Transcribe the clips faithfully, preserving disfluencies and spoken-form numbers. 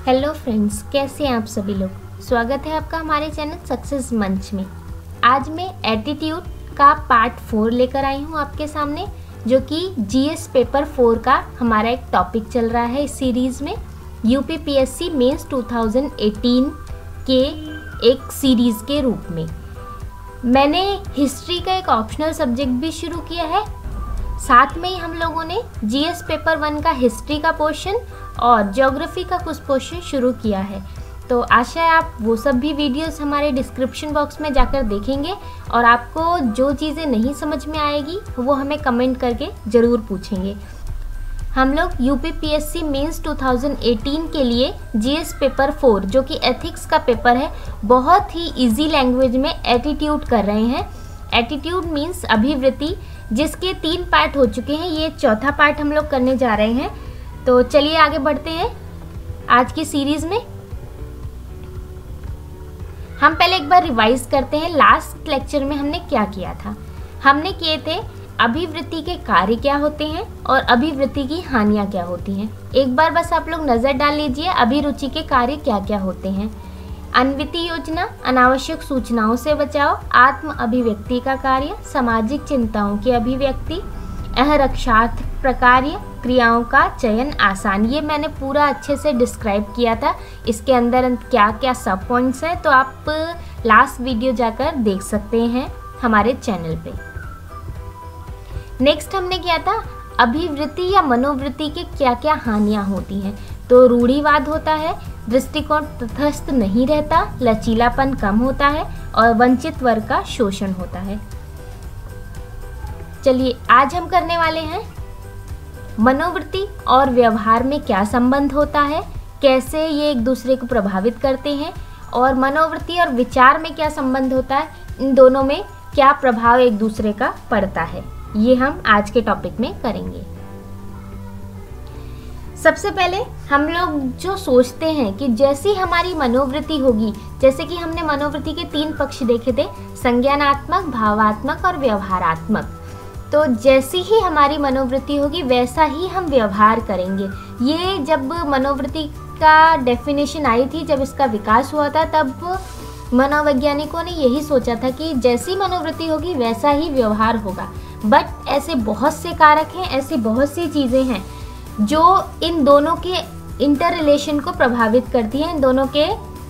Hello friends, कैसे हैं आप सभी लोग। स्वागत है आपका हमारे चैनल सक्सेस मंच में। आज मैं एटीट्यूड का पार्ट फोर लेकर आई हूँ आपके सामने, जो कि जीएस पेपर फोर का हमारा एक टॉपिक चल रहा है इस सीरीज़ में। यूपीपीएससी मेंस दो हज़ार अठारह के एक सीरीज़ के रूप में मैंने हिस्ट्री का एक ऑप्शनल सब्जेक्ट भी शुरू किया है। साथ में ही हम लोगों ने जीएस पेपर वन का हिस्ट्री का पोर्शन और ज्योग्राफी का कुछ पोर्शन शुरू किया है। तो आशा है आप वो सब भी वीडियोस हमारे डिस्क्रिप्शन बॉक्स में जाकर देखेंगे और आपको जो चीज़ें नहीं समझ में आएगी वो हमें कमेंट करके ज़रूर पूछेंगे। हम लोग यूपीपीएससी मेंस दो हज़ार अठारह के लिए जीएस पेपर फोर, जो कि एथिक्स का पेपर है, बहुत ही इजी लैंग्वेज में एटीट्यूड कर रहे हैं। एटीट्यूड मीन्स अभिवृत्ति, जिसके तीन पार्ट हो चुके हैं। ये चौथा पार्ट हम लोग करने जा रहे हैं। तो चलिए आगे बढ़ते हैं आज की सीरीज में। हम पहले एक बार रिवाइज करते हैं लास्ट लेक्चर में हमने क्या किया था। हमने किए थे अभिवृत्ति के कार्य क्या होते हैं और अभिवृत्ति की हानियां क्या होती हैं। एक बार बस आप लोग नजर डाल लीजिए अभिरुचि के कार्य क्या क्या होते हैं। अन्विति योजना, अनावश्यक सूचनाओं से बचाव, आत्म अभिव्यक्ति का कार्य, सामाजिक चिंताओं की अभिव्यक्ति, अहरक्षार्थ प्रकार्य, क्रियाओं का चयन आसान। ये मैंने पूरा अच्छे से डिस्क्राइब किया था। इसके अंदर क्या क्या सब पॉइंट्स हैं, तो आप लास्ट वीडियो जाकर देख सकते हैं हमारे चैनल पे। नेक्स्ट हमने किया था अभिवृत्ति या मनोवृत्ति के क्या क्या हानियां होती हैं। तो रूढ़िवाद होता है, दृष्टिकोण तटस्थ नहीं रहता, लचीलापन कम होता है और वंचित वर्ग का शोषण होता है। चलिए आज हम करने वाले हैं मनोवृत्ति और व्यवहार में क्या संबंध होता है, कैसे ये एक दूसरे को प्रभावित करते हैं, और मनोवृत्ति और विचार में क्या संबंध होता है, इन दोनों में क्या प्रभाव एक दूसरे का पड़ता है। ये हम आज के टॉपिक में करेंगे। सबसे पहले हम लोग जो सोचते हैं कि जैसी हमारी मनोवृत्ति होगी, जैसे कि हमने मनोवृत्ति के तीन पक्ष देखे थे, संज्ञानात्मक, भावात्मक और व्यवहारात्मक। तो जैसी ही हमारी मनोवृत्ति होगी वैसा ही हम व्यवहार करेंगे। ये जब मनोवृत्ति का डेफिनेशन आई थी, जब इसका विकास हुआ था, तब मनोवैज्ञानिकों ने यही सोचा था कि जैसी मनोवृत्ति होगी वैसा ही व्यवहार होगा। बट ऐसे बहुत से कारक हैं, ऐसी बहुत सी चीज़ें हैं जो इन दोनों के इंटर रिलेशन को प्रभावित करती हैं, इन दोनों के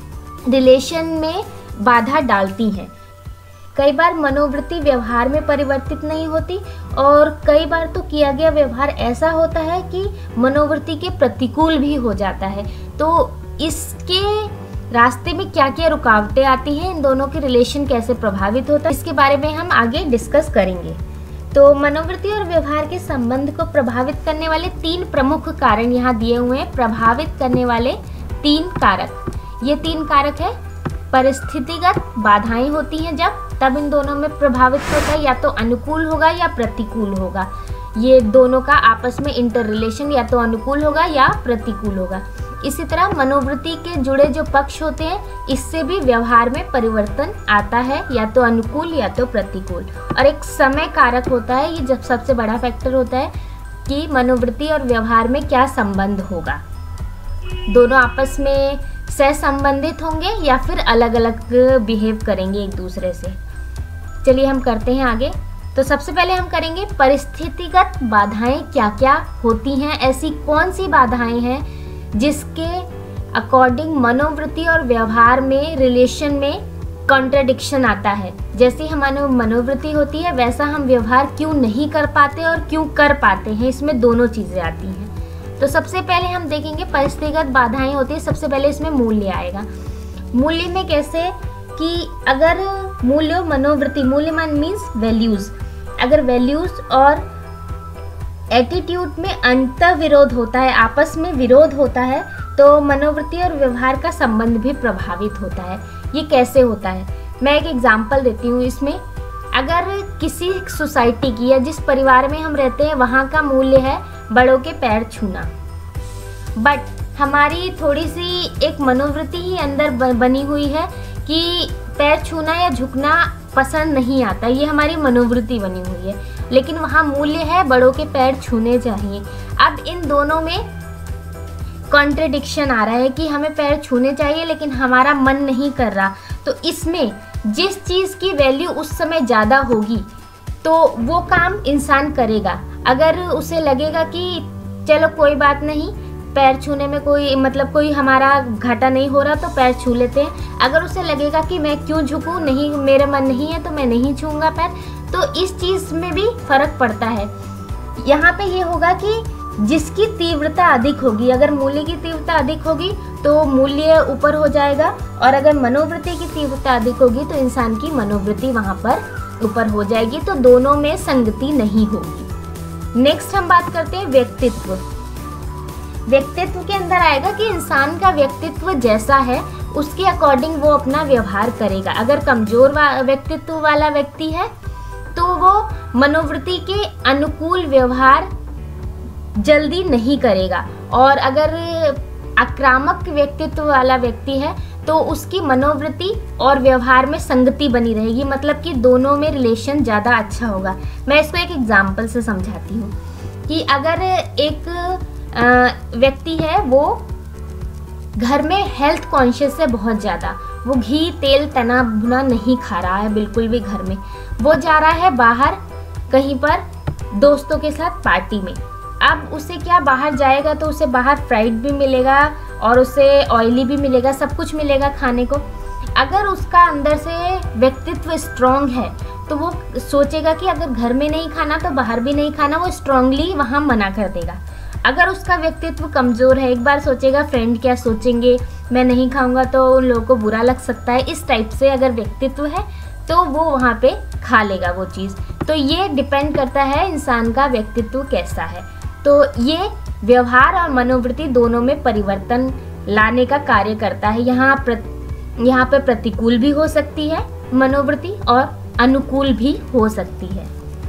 रिलेशन में बाधा डालती हैं। कई बार मनोवृत्ति व्यवहार में परिवर्तित नहीं होती और कई बार तो किया गया व्यवहार ऐसा होता है कि मनोवृत्ति के प्रतिकूल भी हो जाता है। तो इसके रास्ते में क्या क्या रुकावटें आती हैं, इन दोनों के रिलेशन कैसे प्रभावित होता है, इसके बारे में हम आगे डिस्कस करेंगे। तो मनोवृत्ति और व्यवहार के संबंध को प्रभावित करने वाले तीन प्रमुख कारण यहाँ दिए हुए हैं। प्रभावित करने वाले तीन कारक, ये तीन कारक है। परिस्थितिगत बाधाएं होती हैं जब, तब इन दोनों में प्रभावित होता है, या तो अनुकूल होगा या प्रतिकूल होगा। ये दोनों का आपस में इंटर रिलेशन या तो अनुकूल होगा या प्रतिकूल होगा। इसी तरह मनोवृत्ति के जुड़े जो पक्ष होते हैं, इससे भी व्यवहार में परिवर्तन आता है, या तो अनुकूल या तो प्रतिकूल। और एक समय कारक होता है, ये जब सबसे बड़ा फैक्टर होता है कि मनोवृत्ति और व्यवहार में क्या संबंध होगा। दोनों आपस में सहसंबंधित होंगे या फिर अलग अलग बिहेव करेंगे एक दूसरे से। चलिए हम करते हैं आगे। तो सबसे पहले हम करेंगे परिस्थितिगत बाधाएं क्या क्या होती हैं। ऐसी कौन सी बाधाएं हैं जिसके अकॉर्डिंग मनोवृत्ति और व्यवहार में रिलेशन में कॉन्ट्रडिक्शन आता है। जैसे हमारी मनोवृत्ति होती है वैसा हम व्यवहार क्यों नहीं कर पाते और क्यों कर पाते हैं, इसमें दोनों चीज़ें आती हैं। तो सबसे पहले हम देखेंगे परिस्थितिगत बाधाएं होती है। सबसे पहले इसमें मूल्य आएगा। मूल्य में कैसे कि अगर मूल्य मनोवृत्ति, मूल्य मान मीन्स वैल्यूज, अगर वैल्यूज और एटीट्यूड में अंतर विरोध होता है, आपस में विरोध होता है, तो मनोवृत्ति और व्यवहार का संबंध भी प्रभावित होता है। ये कैसे होता है, मैं एक एग्जांपल देती हूँ इसमें। अगर किसी सोसाइटी की या जिस परिवार में हम रहते हैं वहाँ का मूल्य है बड़ों के पैर छूना, बट हमारी थोड़ी सी एक मनोवृत्ति ही अंदर बनी हुई है कि पैर छूना या झुकना पसंद नहीं आता, ये हमारी मनोवृत्ति बनी हुई है, लेकिन वहाँ मूल्य है बड़ों के पैर छूने चाहिए। अब इन दोनों में कॉन्ट्रडिक्शन आ रहा है कि हमें पैर छूने चाहिए लेकिन हमारा मन नहीं कर रहा, तो इसमें जिस चीज़ की वैल्यू उस समय ज़्यादा होगी तो वो काम इंसान करेगा। अगर उसे लगेगा कि चलो कोई बात नहीं, पैर छूने में कोई मतलब कोई हमारा घाटा नहीं हो रहा तो पैर छू लेते हैं, अगर उसे लगेगा कि मैं क्यों झुकूं, नहीं मेरे मन नहीं है तो मैं नहीं छूऊंगा पैर, तो इस चीज़ में भी फर्क पड़ता है। यहाँ पे ये होगा कि जिसकी तीव्रता अधिक होगी, अगर मूल्य की तीव्रता अधिक होगी तो मूल्य ऊपर हो जाएगा, और अगर मनोवृत्ति की तीव्रता अधिक होगी तो इंसान की मनोवृत्ति वहाँ पर ऊपर हो जाएगी, तो दोनों में संगति नहीं होगी। नेक्स्ट हम बात करते हैं व्यक्तित्व। व्यक्तित्व के अंदर आएगा कि इंसान का व्यक्तित्व जैसा है उसके अकॉर्डिंग वो अपना व्यवहार करेगा। अगर कमजोर वा, व्यक्तित्व वाला व्यक्ति है तो वो मनोवृत्ति के अनुकूल व्यवहार जल्दी नहीं करेगा, और अगर आक्रामक व्यक्तित्व वाला व्यक्ति है तो उसकी मनोवृत्ति और व्यवहार में संगति बनी रहेगी, मतलब कि दोनों में रिलेशन ज़्यादा अच्छा होगा। मैं इसको एक एग्जाम्पल से समझाती हूँ कि अगर एक व्यक्ति है वो घर में हेल्थ कॉन्शियस है बहुत ज़्यादा, वो घी तेल तना भुना नहीं खा रहा है बिल्कुल भी घर में, वो जा रहा है बाहर कहीं पर दोस्तों के साथ पार्टी में। अब उसे क्या, बाहर जाएगा तो उसे बाहर फ्राइड भी मिलेगा और उसे ऑयली भी मिलेगा, सब कुछ मिलेगा खाने को। अगर उसका अंदर से व्यक्तित्व स्ट्रॉन्ग है तो वो सोचेगा कि अगर घर में नहीं खाना तो बाहर भी नहीं खाना, वो स्ट्रांगली वहाँ मना कर देगा। अगर उसका व्यक्तित्व कमज़ोर है, एक बार सोचेगा फ्रेंड क्या सोचेंगे, मैं नहीं खाऊंगा तो उन लोगों को बुरा लग सकता है, इस टाइप से अगर व्यक्तित्व है तो वो वहाँ पे खा लेगा वो चीज़। तो ये डिपेंड करता है इंसान का व्यक्तित्व कैसा है। तो ये व्यवहार और मनोवृत्ति दोनों में परिवर्तन लाने का कार्य करता है। यहाँ प्र, यहाँ पे प्रतिकूल भी हो सकती है मनोवृत्ति और अनुकूल भी हो सकती है।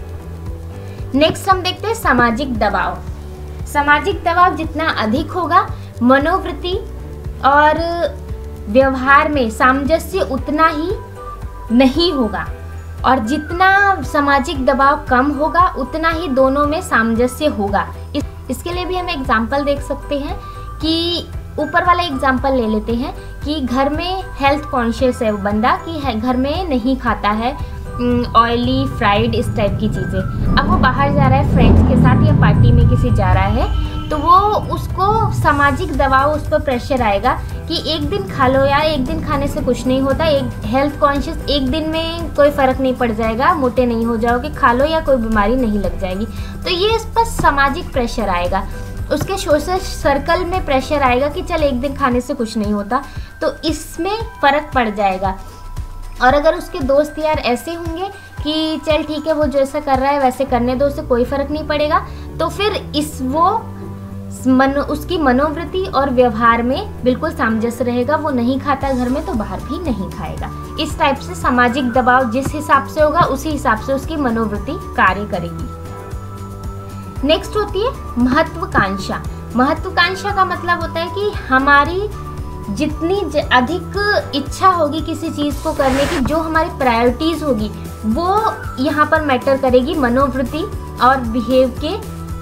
नेक्स्ट हम देखते हैं सामाजिक दबाव। सामाजिक दबाव जितना अधिक होगा, मनोवृत्ति और व्यवहार में सामंजस्य उतना ही नहीं होगा, और जितना सामाजिक दबाव कम होगा उतना ही दोनों में सामंजस्य होगा। इस, इसके लिए भी हम एग्जाम्पल देख सकते हैं कि ऊपर वाला एग्जाम्पल ले लेते हैं कि घर में हेल्थ कॉन्शियस है वो बंदा, कि घर में नहीं खाता है ऑयली फ्राइड इस टाइप की चीज़ें। अब वो बाहर जा रहा है फ्रेंड्स के साथ या पार्टी में किसी जा रहा है, तो वो उसको सामाजिक दबाव, उस पर प्रेशर आएगा कि एक दिन खा लो यार, एक दिन खाने से कुछ नहीं होता, एक हेल्थ कॉन्शियस, एक दिन में कोई फ़र्क नहीं पड़ जाएगा, मोटे नहीं हो जाओगे, खा लो या कोई बीमारी नहीं लग जाएगी। तो ये इस पर सामाजिक प्रेशर आएगा, उसके सोशल सर्कल में प्रेशर आएगा कि चल एक दिन खाने से कुछ नहीं होता, तो इसमें फ़र्क पड़ जाएगा। और अगर उसके दोस्त यार ऐसे होंगे कि चल ठीक है वो जैसा कर रहा है वैसे करने दो, उससे कोई फ़र्क नहीं पड़ेगा, तो फिर इस वो मन उसकी मनोवृत्ति और व्यवहार में बिल्कुल सामंजस्य रहेगा। वो नहीं खाता घर में तो बाहर भी नहीं खाएगा। इस टाइप से सामाजिक दबाव जिस हिसाब से होगा उसी हिसाब से उसकी मनोवृत्ति कार्य करेगी। नेक्स्ट होती है महत्वाकांक्षा। महत्वाकांक्षा का मतलब होता है कि हमारी जितनी अधिक इच्छा होगी किसी चीज़ को करने की, जो हमारी प्रायोरिटीज़ होगी वो यहाँ पर मैटर करेगी मनोवृत्ति और बिहेव के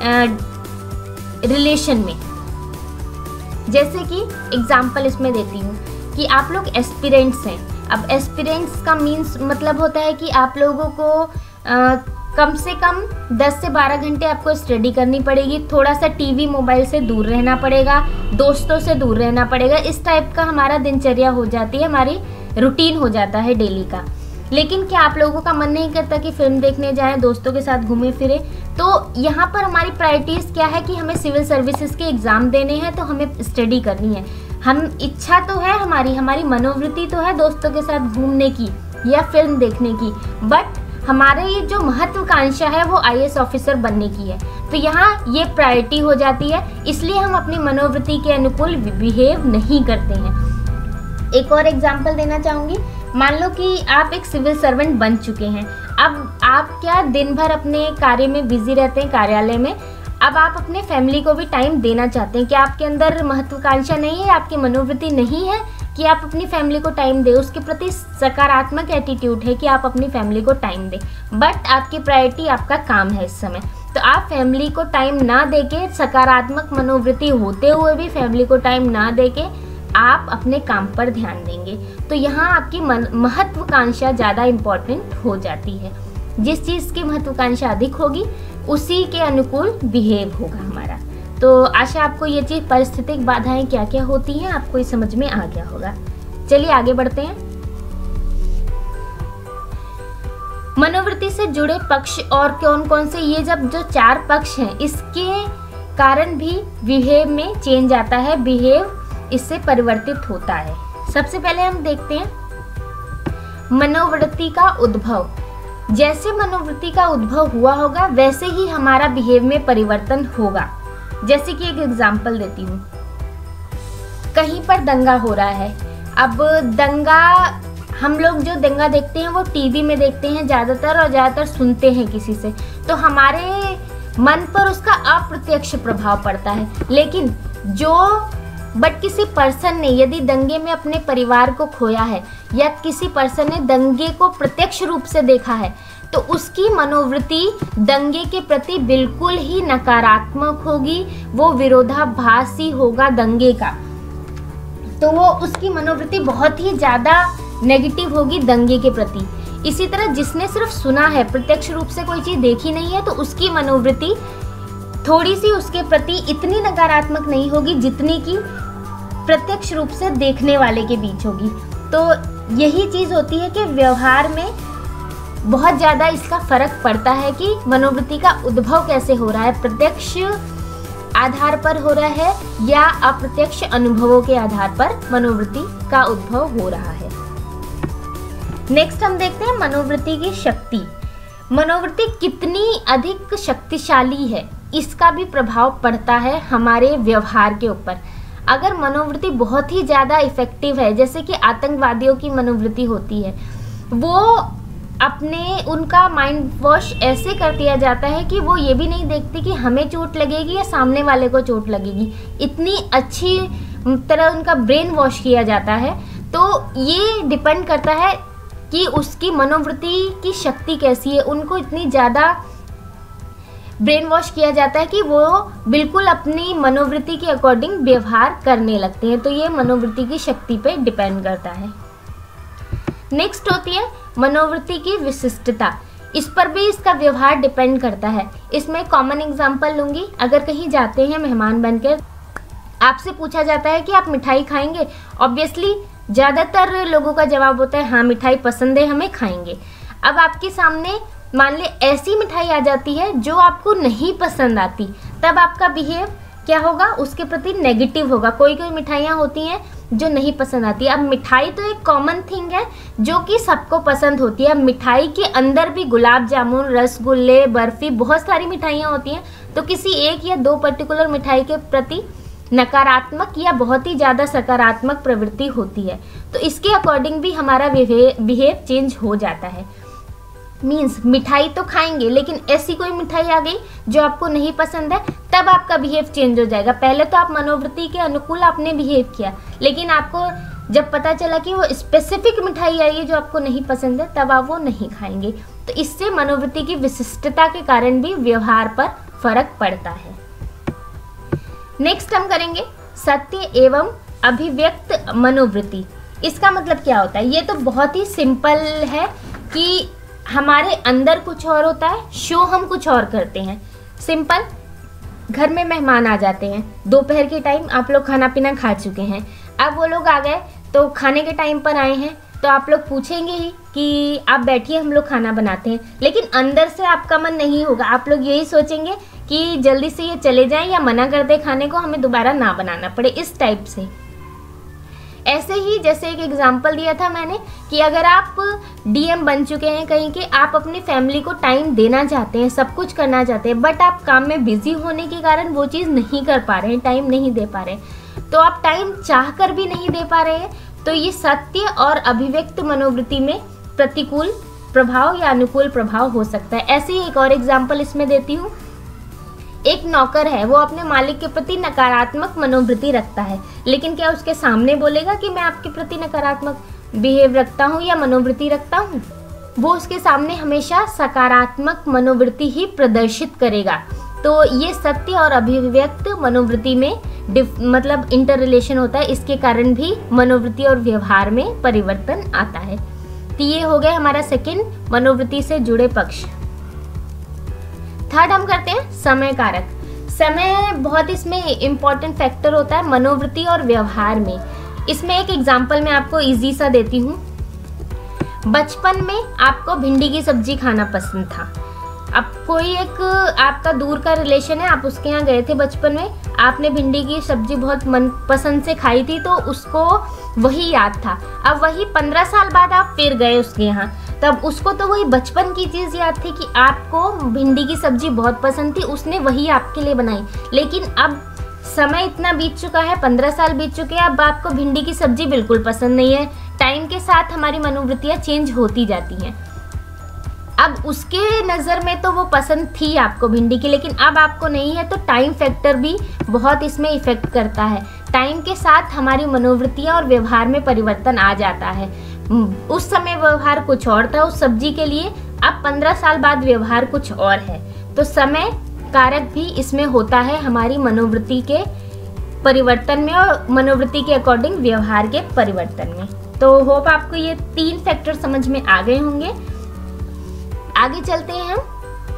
रिलेशन में। जैसे कि एग्जाम्पल इसमें देती हूँ कि आप लोग एस्पिरेंट्स हैं। अब एस्पिरेंट्स का मीन्स मतलब होता है कि आप लोगों को आ, कम से कम दस से बारह घंटे आपको स्टडी करनी पड़ेगी, थोड़ा सा टीवी मोबाइल से दूर रहना पड़ेगा, दोस्तों से दूर रहना पड़ेगा। इस टाइप का हमारा दिनचर्या हो जाती है, हमारी रूटीन हो जाता है डेली का। लेकिन क्या आप लोगों का मन नहीं करता कि फिल्म देखने जाएं, दोस्तों के साथ घूमे फिरे? तो यहाँ पर हमारी प्रायोरिटीज़ क्या है कि हमें सिविल सर्विसेज के एग्ज़ाम देने हैं तो हमें स्टडी करनी है। हम इच्छा तो है हमारी हमारी मनोवृत्ति तो है दोस्तों के साथ घूमने की या फिल्म देखने की, बट हमारे ये जो महत्वाकांक्षा है वो आई ए एस ऑफिसर बनने की है। तो यहाँ ये प्रायोरिटी हो जाती है, इसलिए हम अपनी मनोवृत्ति के अनुकूल बिहेव नहीं करते हैं। एक और एग्जांपल देना चाहूँगी। मान लो कि आप एक सिविल सर्वेंट बन चुके हैं। अब आप क्या दिन भर अपने कार्य में बिजी रहते हैं कार्यालय में, अब आप अपने फैमिली को भी टाइम देना चाहते हैं। क्या आपके अंदर महत्वाकांक्षा नहीं है, आपकी मनोवृत्ति नहीं है कि आप अपनी फैमिली को टाइम दें, उसके प्रति सकारात्मक एटीट्यूड है कि आप अपनी फैमिली को टाइम दें, बट आपकी प्रायोरिटी आपका काम है इस समय, तो आप फैमिली को टाइम ना देके, सकारात्मक मनोवृत्ति होते हुए भी फैमिली को टाइम ना देके आप अपने काम पर ध्यान देंगे, तो यहाँ आपकी महत्वाकांक्षा ज़्यादा इम्पोर्टेंट हो जाती है। जिस चीज़ की महत्वाकांक्षा अधिक होगी उसी के अनुकूल बिहेव होगा हमारा। तो आशा आपको ये चीज़ परिस्थितिक बाधाएं क्या क्या होती हैं आपको ये समझ में आ गया होगा। चलिए आगे बढ़ते हैं। मनोवृत्ति से जुड़े पक्ष और कौन कौन से, ये जब जो चार पक्ष हैं इसके कारण भी बिहेव में चेंज आता है, बिहेव इससे परिवर्तित होता है। सबसे पहले हम देखते हैं मनोवृत्ति का उद्भव। जैसे मनोवृत्ति का उद्भव हुआ होगा वैसे ही हमारा बिहेव में परिवर्तन होगा। जैसे कि एक एग्जांपल देती हूँ, कहीं पर दंगा हो रहा है। अब दंगा, हम लोग जो दंगा देखते हैं वो टीवी में देखते हैं ज़्यादातर और ज़्यादातर सुनते हैं किसी से, तो हमारे मन पर उसका अप्रत्यक्ष प्रभाव पड़ता है। लेकिन जो बट किसी पर्सन ने यदि दंगे में अपने परिवार को खोया है या किसी पर्सन ने दंगे को प्रत्यक्ष रूप से देखा है, तो उसकी मनोवृत्ति दंगे के प्रति बिल्कुल ही नकारात्मक होगी, वो विरोधाभासी होगा दंगे का, तो वो उसकी मनोवृत्ति बहुत ही ज़्यादा नेगेटिव होगी दंगे के प्रति। इसी तरह जिसने सिर्फ सुना है, प्रत्यक्ष रूप से कोई चीज़ देखी नहीं है, तो उसकी मनोवृत्ति थोड़ी सी उसके प्रति इतनी नकारात्मक नहीं होगी जितनी कि प्रत्यक्ष रूप से देखने वाले के बीच होगी। तो यही चीज़ होती है कि व्यवहार में बहुत ज़्यादा इसका फर्क पड़ता है कि मनोवृत्ति का उद्भव कैसे हो रहा है, प्रत्यक्ष आधार पर हो रहा है या अप्रत्यक्ष अनुभवों के आधार पर मनोवृत्ति का उद्भव हो रहा है। नेक्स्ट हम देखते हैं मनोवृत्ति की शक्ति। मनोवृत्ति कितनी अधिक शक्तिशाली है इसका भी प्रभाव पड़ता है हमारे व्यवहार के ऊपर। अगर मनोवृत्ति बहुत ही ज़्यादा इफेक्टिव है, जैसे कि आतंकवादियों की मनोवृत्ति होती है, वो अपने उनका माइंड वॉश ऐसे कर दिया जाता है कि वो ये भी नहीं देखते कि हमें चोट लगेगी या सामने वाले को चोट लगेगी, इतनी अच्छी तरह उनका ब्रेन वॉश किया जाता है। तो ये डिपेंड करता है कि उसकी मनोवृत्ति की शक्ति कैसी है, उनको इतनी ज़्यादा ब्रेन वॉश किया जाता है कि वो बिल्कुल अपनी मनोवृत्ति के अकॉर्डिंग व्यवहार करने लगते हैं। तो ये मनोवृत्ति की शक्ति पे डिपेंड करता है। नेक्स्ट होती है मनोवृत्ति की विशिष्टता। इस पर भी इसका व्यवहार डिपेंड करता है। इसमें कॉमन एग्जांपल लूँगी। अगर कहीं जाते हैं मेहमान बनकर, आपसे पूछा जाता है कि आप मिठाई खाएंगे, ऑब्वियसली ज़्यादातर लोगों का जवाब होता है हाँ मिठाई पसंद है, हमें खाएंगे। अब आपके सामने मान ले ऐसी मिठाई आ जाती है जो आपको नहीं पसंद आती, तब आपका बिहेव क्या होगा, उसके प्रति नेगेटिव होगा। कोई कोई मिठाइयाँ होती हैं जो नहीं पसंद आती। अब मिठाई तो एक कॉमन थिंग है जो कि सबको पसंद होती है। मिठाई के अंदर भी गुलाब जामुन, रसगुल्ले, बर्फ़ी, बहुत सारी मिठाइयाँ होती हैं, तो किसी एक या दो पर्टिकुलर मिठाई के प्रति नकारात्मक या बहुत ही ज़्यादा सकारात्मक प्रवृत्ति होती है। तो इसके अकॉर्डिंग भी हमारा बिहेव चेंज हो जाता है। मीन्स मिठाई तो खाएंगे, लेकिन ऐसी कोई मिठाई आ गई जो आपको नहीं पसंद है, तब आपका बिहेव चेंज हो जाएगा। पहले तो आप मनोवृत्ति के अनुकूल आपने बिहेव किया, लेकिन आपको जब पता चला कि वो स्पेसिफिक मिठाई आई है जो आपको नहीं पसंद है, तब आप वो नहीं खाएंगे। तो इससे मनोवृत्ति की विशिष्टता के कारण भी व्यवहार पर फर्क पड़ता है। नेक्स्ट हम करेंगे सत्य एवं अभिव्यक्त मनोवृत्ति। इसका मतलब क्या होता है? ये तो बहुत ही सिंपल है कि हमारे अंदर कुछ और होता है, शो हम कुछ और करते हैं। सिंपल, घर में मेहमान आ जाते हैं, दोपहर के टाइम आप लोग खाना पीना खा चुके हैं, अब वो लोग आ गए तो खाने के टाइम पर आए हैं, तो आप लोग पूछेंगे ही कि आप बैठिए हम लोग खाना बनाते हैं, लेकिन अंदर से आपका मन नहीं होगा। आप लोग यही सोचेंगे कि जल्दी से ये चले जाएं या मना कर दे खाने को, हमें दोबारा ना बनाना पड़े, इस टाइप से। ऐसे ही जैसे एक एग्जाम्पल दिया था मैंने कि अगर आप डीएम बन चुके हैं कहीं के, आप अपनी फैमिली को टाइम देना चाहते हैं, सब कुछ करना चाहते हैं, बट आप काम में बिजी होने के कारण वो चीज़ नहीं कर पा रहे हैं, टाइम नहीं दे पा रहे हैं, तो आप टाइम चाह कर भी नहीं दे पा रहे हैं, तो ये सत्य और अभिव्यक्त मनोवृत्ति में प्रतिकूल प्रभाव या अनुकूल प्रभाव हो सकता है। ऐसे ही एक और एग्जाम्पल इसमें देती हूँ एक नौकर है, वो अपने मालिक के प्रति नकारात्मक मनोवृत्ति रखता है, लेकिन क्या उसके सामने बोलेगा कि मैं आपके प्रति नकारात्मक बिहेव रखता हूँ या मनोवृत्ति रखता हूँ? वो उसके सामने हमेशा सकारात्मक मनोवृत्ति ही प्रदर्शित करेगा। तो ये सत्य और अभिव्यक्त मनोवृत्ति में मतलब इंटर रिलेशन होता है, इसके कारण भी मनोवृत्ति और व्यवहार में परिवर्तन आता है। तो ये हो गया हमारा सेकंड मनोवृत्ति से जुड़े पक्ष। थर्ड हम करते हैं समय कारक। समय बहुत इसमें इम्पोर्टेंट फैक्टर होता है मनोवृत्ति और व्यवहार में। इसमें एक एग्जांपल मैं आपको इजी सा देती हूँ। बचपन में आपको भिंडी की सब्जी खाना पसंद था। अब कोई एक आपका दूर का रिलेशन है, आप उसके यहाँ गए थे बचपन में, आपने भिंडी की सब्जी बहुत मन पसंद से खाई थी, तो उसको वही याद था। अब वही पंद्रह साल बाद आप फिर गए उसके यहाँ, तब उसको तो वही बचपन की चीज़ याद थी कि आपको भिंडी की सब्जी बहुत पसंद थी, उसने वही आपके लिए बनाई। लेकिन अब समय इतना बीत चुका है, पंद्रह साल बीत चुके हैं, अब आपको भिंडी की सब्जी बिल्कुल पसंद नहीं है। टाइम के साथ हमारी मनोवृत्तियाँ चेंज होती जाती हैं। अब उसके नज़र में तो वो पसंद थी आपको भिंडी की, लेकिन अब आपको नहीं है, तो टाइम फैक्टर भी बहुत इसमें इफ़ेक्ट करता है। टाइम के साथ हमारी मनोवृत्तियाँ और व्यवहार में परिवर्तन आ जाता है। उस समय व्यवहार कुछ और था उस सब्जी के लिए, अब पंद्रह साल बाद व्यवहार कुछ और है। तो समय कारक भी इसमें होता है हमारी मनोवृत्ति के परिवर्तन में और मनोवृत्ति के अकॉर्डिंग व्यवहार के परिवर्तन में। तो होप आपको ये तीन फैक्टर समझ में आ गए होंगे। आगे चलते हैं हम,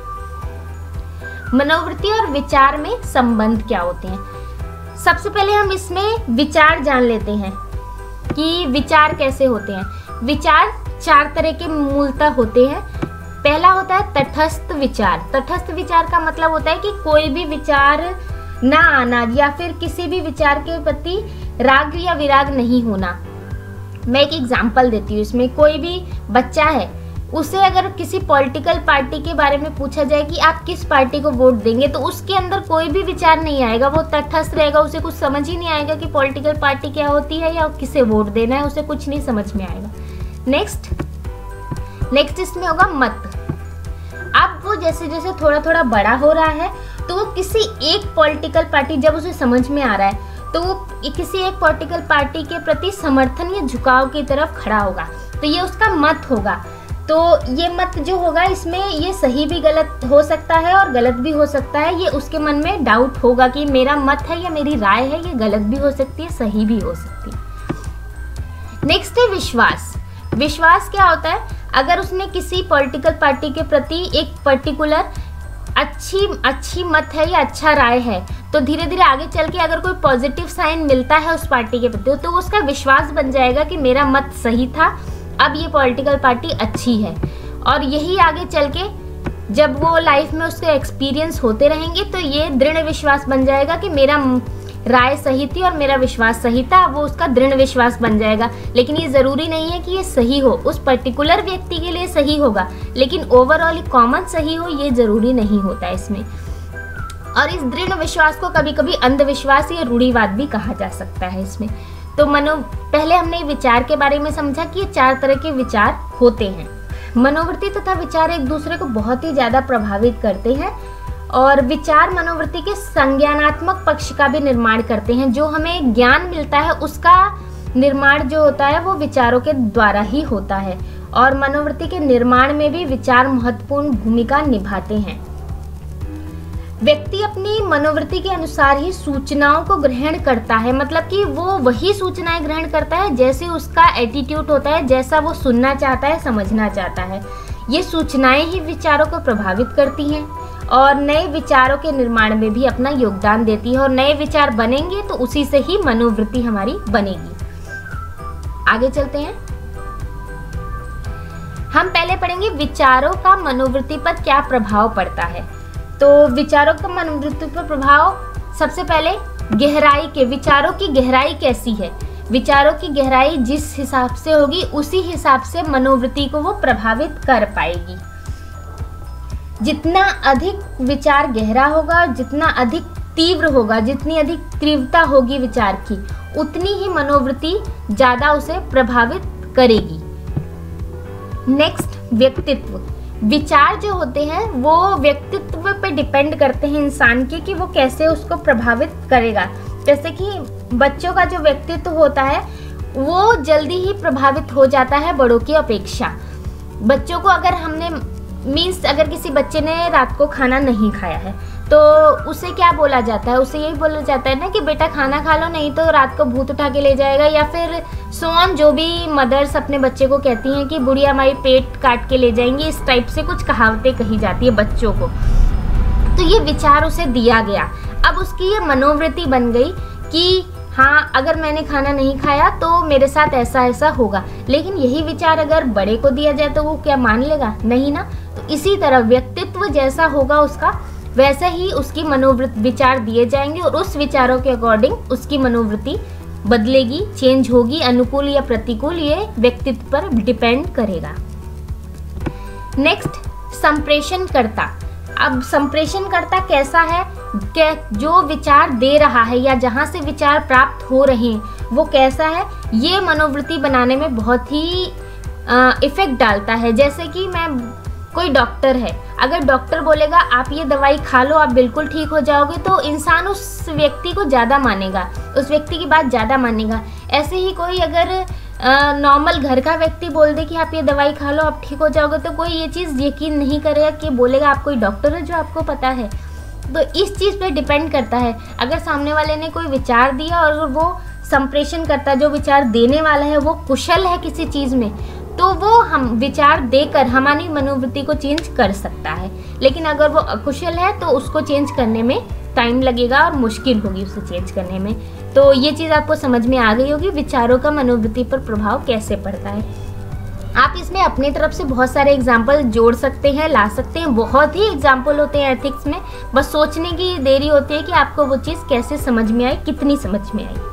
मनोवृत्ति और विचार में संबंध क्या होते हैं। सबसे पहले हम इसमें विचार जान लेते हैं कि विचार कैसे होते हैं। विचार चार तरह के मूलतः होते हैं। पहला होता है तटस्थ विचार। तटस्थ विचार का मतलब होता है कि कोई भी विचार ना आना या फिर किसी भी विचार के प्रति राग या विराग नहीं होना। मैं एक एग्जांपल देती हूँ इसमें। कोई भी बच्चा है, उसे अगर किसी पॉलिटिकल पार्टी के बारे में पूछा जाए कि आप किस पार्टी को वोट देंगे, तो उसके अंदर कोई भी विचार नहीं आएगा, वो तटस्थ रहेगा। उसे कुछ समझ ही नहीं आएगा कि पॉलिटिकल पार्टी क्या होती है या किसे वोट देना है, उसे कुछ नहीं समझ में आएगा। नेक्स्ट नेक्स्ट इसमें होगा मत। अब वो जैसे जैसे थोड़ा थोड़ा बड़ा हो रहा है, तो वो किसी एक पॉलिटिकल पार्टी, जब उसे समझ में आ रहा है, तो वो किसी एक पॉलिटिकल पार्टी के प्रति समर्थन या झुकाव की तरफ खड़ा होगा, तो ये उसका मत होगा। तो ये मत जो होगा, इसमें ये सही भी गलत हो सकता है और गलत भी हो सकता है। ये उसके मन में डाउट होगा कि मेरा मत है या मेरी राय है, ये गलत भी हो सकती है, सही भी हो सकती है। नेक्स्ट है विश्वास। विश्वास क्या होता है? अगर उसने किसी पॉलिटिकल पार्टी के प्रति एक पर्टिकुलर अच्छी अच्छी मत है या अच्छा राय है, तो धीरे धीरे आगे चल के अगर कोई पॉजिटिव साइन मिलता है उस पार्टी के प्रति, तो उसका विश्वास बन जाएगा कि मेरा मत सही था, अब ये पॉलिटिकल पार्टी अच्छी है। और यही आगे चल के जब वो लाइफ में उसके एक्सपीरियंस होते रहेंगे, तो ये दृढ़ विश्वास बन जाएगा कि मेरा राय सही थी और मेरा विश्वास सही था, वो उसका दृढ़ विश्वास बन जाएगा। लेकिन ये ज़रूरी नहीं है कि ये सही हो, उस पर्टिकुलर व्यक्ति के लिए सही होगा, लेकिन ओवरऑल कॉमन सही हो ये ज़रूरी नहीं होता इसमें। और इस दृढ़ विश्वास को कभी कभी अंधविश्वास या रूढ़िवाद भी कहा जा सकता है इसमें। तो मनो पहले हमने विचार के बारे में समझा कि ये चार तरह के विचार होते हैं। मनोवृत्ति तथा विचार एक दूसरे को बहुत ही ज़्यादा प्रभावित करते हैं, और विचार मनोवृत्ति के संज्ञानात्मक पक्ष का भी निर्माण करते हैं। जो हमें ज्ञान मिलता है उसका निर्माण जो होता है वो विचारों के द्वारा ही होता है, और मनोवृत्ति के निर्माण में भी विचार महत्वपूर्ण भूमिका निभाते हैं। व्यक्ति अपनी मनोवृत्ति के अनुसार ही सूचनाओं को ग्रहण करता है, मतलब कि वो वही सूचनाएं ग्रहण करता है जैसे उसका एटीट्यूड होता है, जैसा वो सुनना चाहता है, समझना चाहता है। ये सूचनाएं ही विचारों को प्रभावित करती हैं और नए विचारों के निर्माण में भी अपना योगदान देती है, और नए विचार बनेंगे तो उसी से ही मनोवृत्ति हमारी बनेगी। आगे चलते हैं, हम पहले पढ़ेंगे विचारों का मनोवृत्ति पर क्या प्रभाव पड़ता है। तो विचारों का मनोवृत्ति पर प्रभाव, सबसे पहले गहराई के, विचारों की गहराई कैसी है। विचारों की गहराई जिस हिसाब से होगी उसी हिसाब से मनोवृत्ति को वो प्रभावित कर पाएगी। जितना अधिक विचार गहरा होगा, जितना अधिक तीव्र होगा, जितनी अधिक तीव्रता होगी विचार की, उतनी ही मनोवृत्ति ज़्यादा उसे प्रभावित करेगी। नेक्स्ट, व्यक्तित्व। विचार जो होते हैं वो व्यक्तित्व पे डिपेंड करते हैं इंसान के, कि वो कैसे उसको प्रभावित करेगा। जैसे कि बच्चों का जो व्यक्तित्व होता है वो जल्दी ही प्रभावित हो जाता है बड़ों की अपेक्षा। बच्चों को अगर हमने मीन्स अगर किसी बच्चे ने रात को खाना नहीं खाया है तो उसे क्या बोला जाता है, उसे यही बोला जाता है ना कि बेटा खाना खा लो, नहीं तो रात को भूत उठा के ले जाएगा, या फिर सोन जो भी मदर्स अपने बच्चे को कहती हैं कि बुढ़िया हमारी पेट काट के ले जाएंगी, इस टाइप से कुछ कहावतें कही जाती है बच्चों को। तो ये विचार उसे दिया गया, अब उसकी ये मनोवृत्ति बन गई कि हाँ अगर मैंने खाना नहीं खाया तो मेरे साथ ऐसा ऐसा होगा। लेकिन यही विचार अगर बड़े को दिया जाए तो वो क्या मान लेगा? नहीं ना। तो इसी तरह व्यक्तित्व जैसा होगा उसका, वैसे ही उसकी मनोवृत्ति विचार दिए जाएंगे और उस विचारों के अकॉर्डिंग उसकी मनोवृत्ति बदलेगी, चेंज होगी, अनुकूल या प्रतिकूल, ये व्यक्तित्व पर डिपेंड करेगा। नेक्स्ट, संप्रेषणकर्ता। अब संप्रेषणकर्ता कैसा है? क्या जो विचार दे रहा है या जहाँ से विचार प्राप्त हो रहे हैं वो कैसा है, ये मनोवृत्ति बनाने में बहुत ही इफेक्ट डालता है। जैसे कि मैं कोई डॉक्टर है, अगर डॉक्टर बोलेगा आप ये दवाई खा लो आप बिल्कुल ठीक हो जाओगे, तो इंसान उस व्यक्ति को ज़्यादा मानेगा, उस व्यक्ति की बात ज़्यादा मानेगा। ऐसे ही कोई अगर नॉर्मल घर का व्यक्ति बोल दे कि आप ये दवाई खा लो आप ठीक हो जाओगे, तो कोई ये चीज़ यकीन नहीं करेगा, कि बोलेगा आप कोई डॉक्टर है जो आपको पता है। तो इस चीज़ पे डिपेंड करता है। अगर सामने वाले ने कोई विचार दिया और वो संप्रेषण करता, जो विचार देने वाला है वो कुशल है किसी चीज़ में, तो वो हम विचार देकर हमारी मनोवृत्ति को चेंज कर सकता है। लेकिन अगर वो अकुशल है तो उसको चेंज करने में टाइम लगेगा और मुश्किल होगी उसे चेंज करने में। तो ये चीज़ आपको समझ में आ गई होगी, विचारों का मनोवृत्ति पर प्रभाव कैसे पड़ता है। आप इसमें अपनी तरफ से बहुत सारे एग्जाम्पल जोड़ सकते हैं, ला सकते हैं, बहुत ही एग्जाम्पल होते हैं एथिक्स में, बस सोचने की देरी होती है कि आपको वो चीज़ कैसे समझ में आई, कितनी समझ में आई।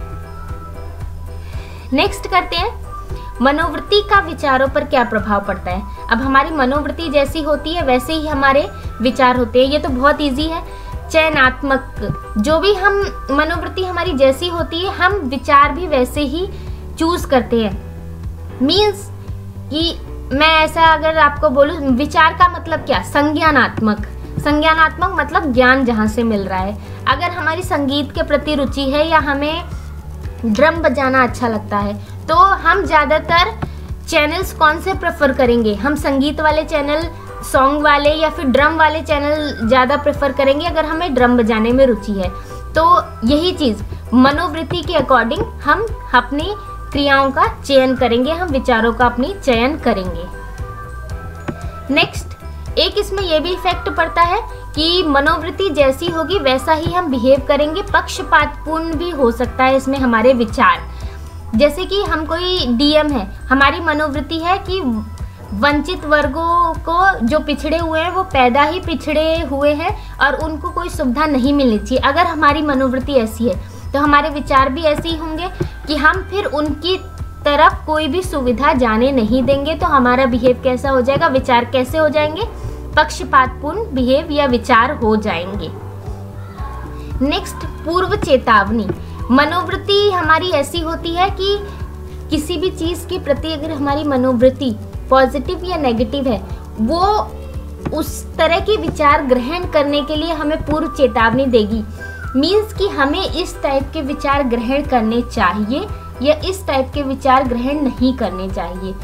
नेक्स्ट करते हैं, मनोवृत्ति का विचारों पर क्या प्रभाव पड़ता है। अब हमारी मनोवृत्ति जैसी होती है वैसे ही हमारे विचार होते हैं, ये तो बहुत इजी है। चयनात्मक, जो भी हम मनोवृत्ति हमारी जैसी होती है हम विचार भी वैसे ही चूज करते हैं। मीन्स कि मैं ऐसा अगर आपको बोलूं, विचार का मतलब क्या? संज्ञानात्मक। संज्ञानात्मक मतलब ज्ञान जहाँ से मिल रहा है। अगर हमारी संगीत के प्रति रुचि है या हमें ड्रम बजाना अच्छा लगता है तो हम ज़्यादातर चैनल्स कौन से प्रेफर करेंगे? हम संगीत वाले चैनल, सॉन्ग वाले या फिर ड्रम वाले चैनल ज़्यादा प्रेफर करेंगे अगर हमें ड्रम बजाने में रुचि है। तो यही चीज़ मनोवृत्ति के अकॉर्डिंग हम अपनी क्रियाओं का चयन करेंगे, हम विचारों का अपनी चयन करेंगे। नेक्स्ट, एक इसमें यह भी इफेक्ट पड़ता है कि मनोवृत्ति जैसी होगी वैसा ही हम बिहेव करेंगे। पक्षपातपूर्ण भी हो सकता है इसमें हमारे विचार। जैसे कि हम कोई डीएम है, हमारी मनोवृत्ति है कि वंचित वर्गों को, जो पिछड़े हुए हैं वो पैदा ही पिछड़े हुए हैं और उनको कोई सुविधा नहीं मिलनी चाहिए। अगर हमारी मनोवृत्ति ऐसी है तो हमारे विचार भी ऐसे ही होंगे कि हम फिर उनकी तरफ कोई भी सुविधा जाने नहीं देंगे। तो हमारा बिहेव कैसा हो जाएगा, विचार कैसे हो जाएंगे? पक्षपातपूर्ण बिहेव या विचार हो जाएंगे। नेक्स्ट, पूर्व चेतावनी। मनोवृत्ति हमारी ऐसी होती है कि किसी भी चीज़ के प्रति अगर हमारी मनोवृत्ति पॉजिटिव या नेगेटिव है, वो उस तरह के विचार ग्रहण करने के लिए हमें पूर्व चेतावनी देगी। मीन्स कि हमें इस टाइप के विचार ग्रहण करने चाहिए या इस टाइप के विचार ग्रहण नहीं करने चाहिए।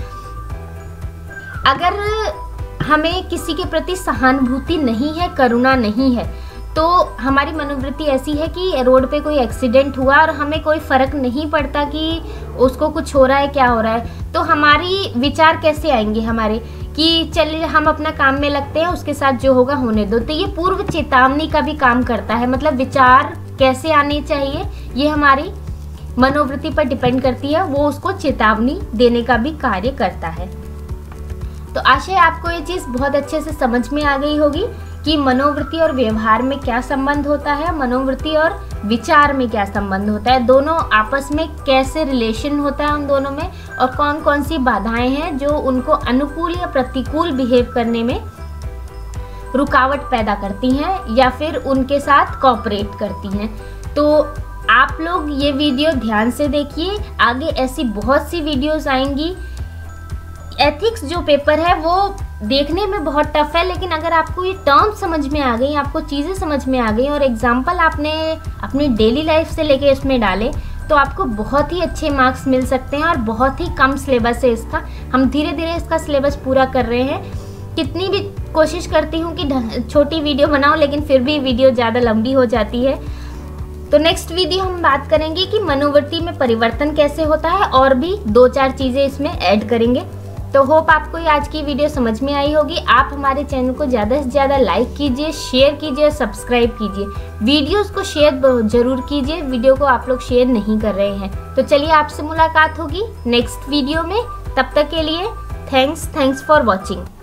अगर हमें किसी के प्रति सहानुभूति नहीं है, करुणा नहीं है, तो हमारी मनोवृत्ति ऐसी है कि रोड पे कोई एक्सीडेंट हुआ और हमें कोई फ़र्क नहीं पड़ता कि उसको कुछ हो रहा है, क्या हो रहा है, तो हमारी विचार कैसे आएंगे हमारे कि चलिए हम अपना काम में लगते हैं, उसके साथ जो होगा होने दो। तो ये पूर्व चेतावनी का भी काम करता है। मतलब विचार कैसे आने चाहिए ये हमारी मनोवृत्ति पर डिपेंड करती है, वो उसको चेतावनी देने का भी कार्य करता है। तो आशा है आपको ये चीज़ बहुत अच्छे से समझ में आ गई होगी कि मनोवृत्ति और व्यवहार में क्या संबंध होता है, मनोवृत्ति और विचार में क्या संबंध होता है, दोनों आपस में कैसे रिलेशन होता है उन दोनों में, और कौन कौन सी बाधाएं हैं जो उनको अनुकूल या प्रतिकूल बिहेव करने में रुकावट पैदा करती हैं या फिर उनके साथ कोऑपरेट करती हैं। तो आप लोग ये वीडियो ध्यान से देखिए, आगे ऐसी बहुत सी वीडियोस आएंगी। एथिक्स जो पेपर है वो देखने में बहुत टफ है, लेकिन अगर आपको ये टर्म समझ में आ गई, आपको चीज़ें समझ में आ गई और एग्जाम्पल आपने अपनी डेली लाइफ से लेके इसमें डाले, तो आपको बहुत ही अच्छे मार्क्स मिल सकते हैं। और बहुत ही कम सिलेबस है इसका, हम धीरे धीरे इसका सिलेबस पूरा कर रहे हैं। कितनी भी कोशिश करती हूँ कि छोटी वीडियो बनाऊँ, लेकिन फिर भी वीडियो ज़्यादा लंबी हो जाती है। तो नेक्स्ट वीडियो हम बात करेंगे कि मनोवृत्ति में परिवर्तन कैसे होता है, और भी दो चार चीज़ें इसमें ऐड करेंगे। तो होप आपको ये आज की वीडियो समझ में आई होगी। आप हमारे चैनल को ज़्यादा से ज़्यादा लाइक कीजिए, शेयर कीजिए, सब्सक्राइब कीजिए। वीडियोस को शेयर जरूर कीजिए, वीडियो को आप लोग शेयर नहीं कर रहे हैं। तो चलिए आपसे मुलाकात होगी नेक्स्ट वीडियो में। तब तक के लिए थैंक्स थैंक्स फॉर वॉचिंग।